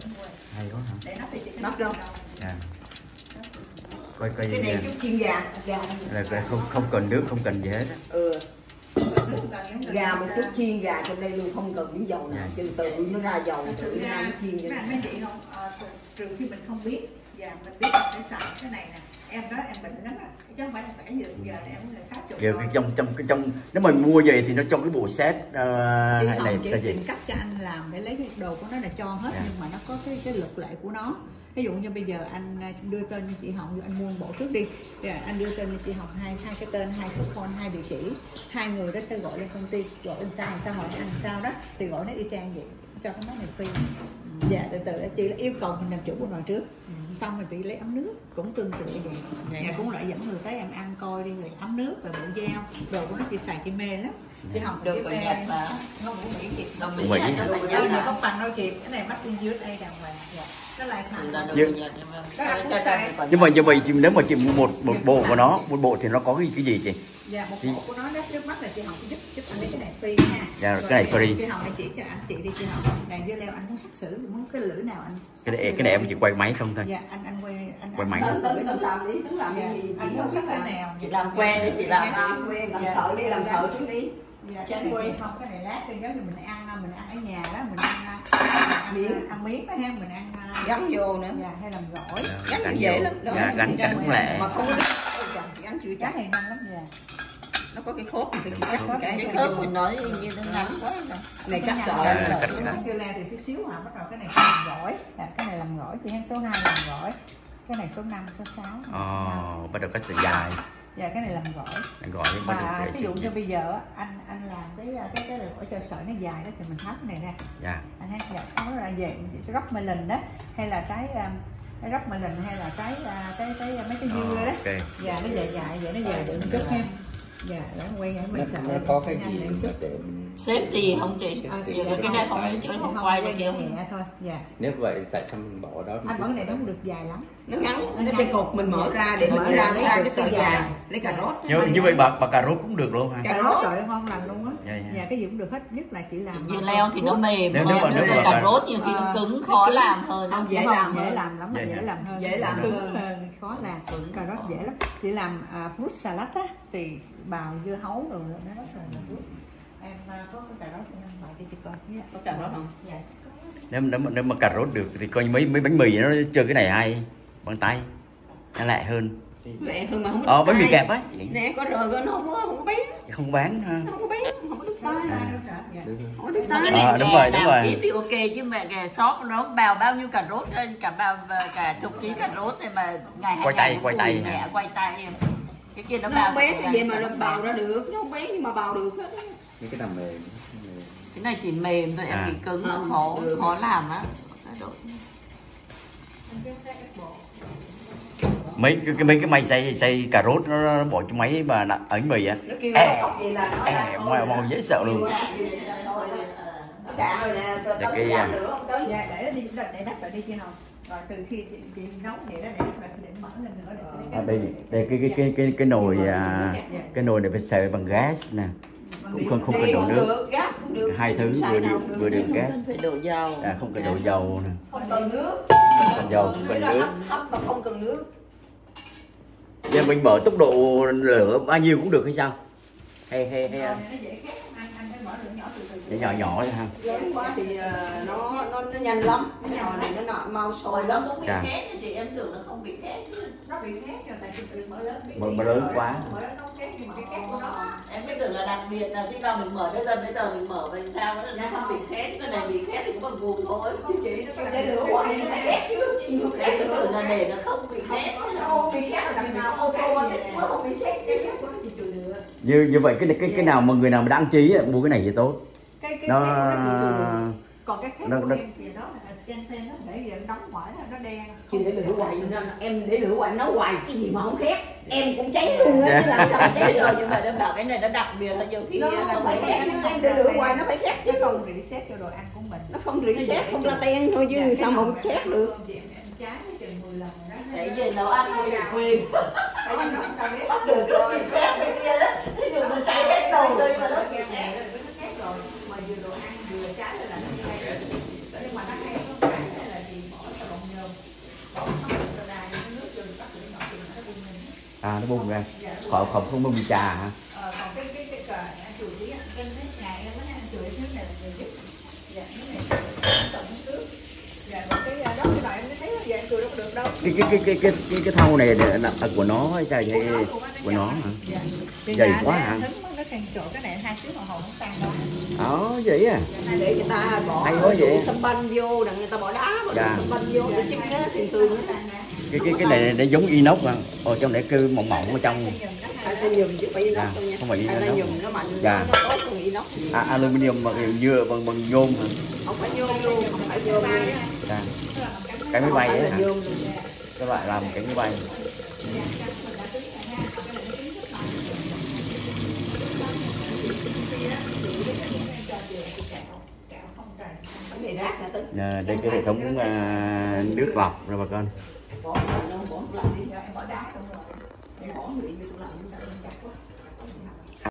Hay quá hả? Để nắp thì chị nắp đâu? À. Coi Cái này chút chiên gà, là không cần nước, không cần gì hết á. Ừ. Gà một chút chiên gà trong đây luôn, không cần miếng dầu nào, chừng từ nó ra dầu tự ra nó chiên vậy. Mấy chị không, trừ khi mình không biết và mình biết mình phải xài cái này nè. Em đó em bệnh lắm á, chứ không phải là khỏe giờ em là 60 Kiểu trong nếu mà mua vậy thì nó trong cái bộ set hay này chị sao chị? tìm cách cho anh làm để lấy cái đồ của nó là cho hết, nhưng mà nó có cái luật lệ của nó. Ví dụ như bây giờ anh đưa tên cho chị Hồng, anh mua một bộ trước đi, rồi anh đưa tên cho chị Hồng hai cái tên, 2 số phone, 2 địa chỉ, 2 người đó sẽ gọi lên công ty, gọi lên sao hỏi anh sao đó thì gọi nó y chang vậy, cho cái món này free. Dạ, từ chị là yêu cầu mình làm chủ của nồi trước, xong rồi chị lấy ấm nước cũng tương tự vậy. Dạ, cũng lại dẫn người tới em ăn coi đi, rồi ấm nước và bộ dao, đồ của nó chị xài chị mê lắm. Chị Hồng được chị rồi mê Nhật mà. không của Mỹ chị. Của Mỹ. Đâu gì có bằng đâu chị, cái này bắt in USA đàng hoàng. Dạ. Cái lại thẳng. Nhưng mà như vậy chị, nếu mà chị mua một bộ của nó, một bộ thì nó có cái gì chị? Dạ, một bộ của nó trước mắt là chị Hồng giúp anh lấy cái này free nha. Dạ, cái này free. Chị Hồng hãy chỉ cho anh chị đi, chị Hồng này dưa leo anh muốn sắc sxử, muốn cái lưỡi nào anh. Cái này em chỉ quay máy không thôi. Dạ, anh quay máy. Tính làm đi, tính làm cái gì? Anh muốn sắc cái nào? Chị làm quen đi, chị làm quen, làm sợ đi, làm sợ trước đi. Dạ, cái này không, cái này lát đi, giống như mình ăn ở nhà đó, mình ăn miếng đó ha, mình ăn gắn vô nữa. Dạ, hay làm gỏi. Gắn dễ lắm. Dạ, gắn cũng lẹ. Mà không có gắn chưa chắc. Cái này nhanh lắm. Dạ. Nó có cái khớp thì cắt cái khớp mình nói như nó ngắn quá. Này cắt sợ. Cái kêu la thì tí xíu bắt đầu cái này làm gỏi. Cái này làm gỏi, chị hang số 2 làm gỏi. Cái này số 5, số 6. Bắt đầu cắt sợi dài. Dạ, cái này làm gỏi. Gỏi bắt đầu ví dụ như bây giờ anh làm cái gỏi cho sợi nó dài đó thì mình tháo cái này ra. Dạ. Anh thấy dạ, nó là về rock melon đó, hay là trái rock melon, hay là trái mấy cái dưa đó. Okay. Dạ, nó dài vậy, nó dài được một chút ha. Dạ, để quay ở mình nó có cái gì để xếp thì không chị. Cái này không chứ không quay được nhẹ thôi. Dạ. Nếu vậy tại sao mình bỏ đó? Anh bỏ cái này nó không được dài lắm. Nó ngắn, nó sẽ cột mình mở ra để mở ra lấy cái sợi dài, lấy cà rốt. Như vậy bà cà rốt cũng được luôn ha. Cà rốt trời ơi, ngon lành luôn á. Dạ, cái gì cũng được hết, nhất là chị làm. Dưa leo thì nó mềm, nếu mà cà rốt nhiều khi nó cứng khó làm hơn. Không, dễ làm lắm, dễ làm hơn. Dễ làm hơn, khó làm. Cà rốt dễ lắm. Chị làm fruit salad á thì bào dưa hấu rồi nó rất là good. Em có cái cà rốt em gọi cho chị coi. Có cà rốt không? Dạ. Nếu mà cà rốt được thì coi mấy bánh mì nó chơi cái này hay bằng tay, nó lẹ hơn. Lẹ hơn mà không có. Bánh mì kẹp á chị. Nè có rồi nó không có bán. Không bán ha. Không có bán, không có đứt tay. Không có đứt Đúng Đúng rồi. Thì ok chứ mẹ kìa sót nó bào bao nhiêu cà rốt, cả chục ký cà rốt này mà ngày quay tay mẹ quay tay. Cái kia nó bào bào bán cái gì mà nó bào ra được, nó không bán nhưng mà bào được hết. Những cái nằm mềm. Cái này chỉ mềm thôi, em bị cứng nó khó làm á. Mấy cái máy xay cà rốt nó bỏ trong máy mà ấn mì á. Nó kêu nó học gì là nó màu dễ sợ luôn. Nó cạn rồi nè, tới cạn nữa không tới. Dạ, để đắp lại đi chị Hồng. Rồi từ khi chị nấu vậy đó, để đắp lại để mở lên nữa để Đây cái nồi này phải xay bằng gas nè. Cũng không cần đổ nước. Gas cũng được. Hai thứ vừa được gas. Không phải đổ dầu. Không cần đổ dầu nè. Không cần nước. Không cần dầu, không cần nước. Hấp mà không cần nước. Giờ mình mở tốc độ lửa bao nhiêu cũng được hay sao? Hay nó dễ khét, anh phải mở lửa nhỏ từ từ. để nhỏ thôi ha. Lớn quá thì nó nhanh lắm. Cái nồi này nó mau sôi lắm. Nó bị khét thì chị em tưởng nó không bị khét chứ. Nó bị khét rồi tại chị mở lớn. Mở lớn quá. Mở lớn nó khét nhưng mà cái khét của nó. Em biết tưởng là đặc biệt là khi nào mình mở bây giờ mình mở về sao nó không bị khét, cái này bị khét thì cũng bằng gùi thôi. Không chị nó Để lửa hoài nó khét chứ chị không khét Em được. tưởng là để nó không bị khét. Không bị khét là đằng nào ô tô nó không bị khét chứ. Như vậy cái nào mà người nào mà đáng trí mua cái này thì tốt. Nó còn cái khác của em thì nó là scan fan nó để giờ đóng ngoài nó đen. Chị để lửa hoài em để lửa hoài nấu hoài cái gì mà không khét em cũng cháy luôn á. Làm sao cháy rồi nhưng mà em bảo cái này nó đặc biệt là nhiều khi nó không phải khét chứ em để lửa hoài nó phải khét chứ không reset cho đồ ăn của mình. Nó không reset không ra ten thôi chứ sao mà không chết được. Trái chừng 10 lần rồi đó. để về nấu ăn thôi đừng quên. Bắt được rồi cái kia đó cái đường nó cháy hết đầu rồi mà nó khét rồi mà vừa đồ ăn vừa trái là nó hay. Nhưng mà nó hay có cái là gì À nó bung ra. Khỏi không bung trà hả? Còn cái cờ anh chùi tí trên cái ngày em nó anh chùi cái này là người giúp. Dạ cái này tổng trước. Dạ còn cái đó cái loại em thấy giờ anh chùi đâu có được đâu. Cái thau này là của nó hay sao vậy? Của nó hả? Dạ. Dày quá hả? Nó càng chỗ cái này 2 tiếng đồng hồ nó tan đó. Đó vậy à. Để người ta bỏ hay quá vậy. sâm banh vô, đặng người ta bỏ đá vào Dạ. sâm banh vô để chưng á thì tươi nó tan. Cái này để giống inox mà. Trong này cứ mỏng mỏng ở trong. Anh sẽ nhùm chứ phải inox đâu nha. Không phải Anh inox. ta nhùm nó mạnh, Dạ. nó tốt hơn inox. Aluminium bằng nhựa bằng nhôm hả? Không phải nhôm luôn, không phải nhôm luôn. Dạ. Cái máy bay Không ấy phải là hả? nhôm luôn. Các bạn làm cái máy bay. Cái này rác hả Tính? Đây cái hệ thống nước lọc rồi bà con. Bỏ nó bỏ lạnh đi, em bỏ đá đâu rồi. Em bỏ người vô tủ lạnh nó sao nó chặt quá.